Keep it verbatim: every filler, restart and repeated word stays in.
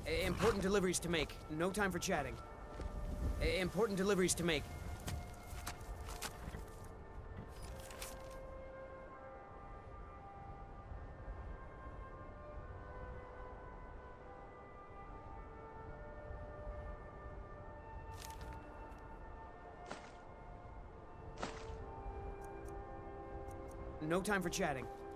Important deliveries to make. No time for chatting. Important deliveries to make. No time for chatting.